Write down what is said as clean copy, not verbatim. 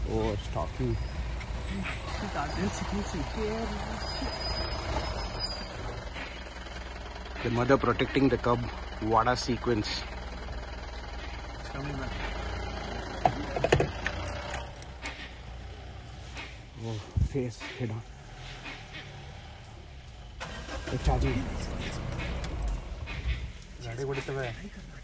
Oh, stalking. The mother protecting the cub. What a sequence. It's coming back. Oh, face head on. It's charging. ಗಾಡಿ ಹೊಡಿತವೆ.